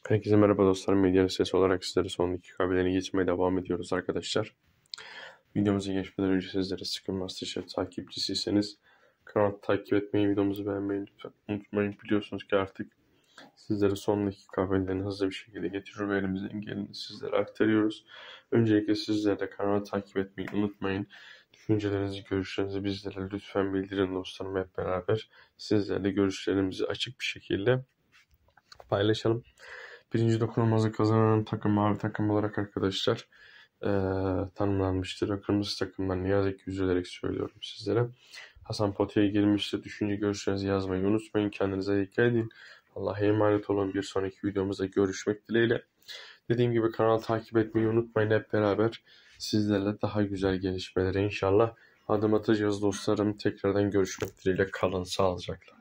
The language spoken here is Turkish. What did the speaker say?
Herkese merhaba dostlar. Medyanın sesi olarak sizlere son dakika haberlerini geçmeye devam ediyoruz arkadaşlar. Videomuza geçmeden önce sizlere Sıkın Masterchef takipçisiyseniz kanalı takip etmeyi, videomuzu beğenmeyi lütfen unutmayın. Biliyorsunuz ki artık sizlere son dakika haberlerini hızlı bir şekilde getiriyor ve elimizden geleni sizlere aktarıyoruz. Öncelikle sizler de kanalı takip etmeyi unutmayın. Düşüncelerinizi, görüşlerinizi bizlere lütfen bildirin dostlarım, hep beraber sizlerle görüşlerimizi açık bir şekilde paylaşalım. Birinci dokunulmazı kazanan takım mavi takım olarak arkadaşlar tanımlanmıştır. Kırmızı takımdan ne yazık ki üzülerek söylüyorum sizlere. Hasan Pota'ya girmiştir. Düşünce görüşlerinizi yazmayı unutmayın. Kendinize dikkat edin. Allah'a emanet olun. Bir sonraki videomuzda görüşmek dileğiyle. Dediğim gibi kanalı takip etmeyi unutmayın. Hep beraber sizlerle daha güzel gelişmelere inşallah adım atacağız dostlarım. Tekrardan görüşmek dileğiyle. Kalın sağlıcakla.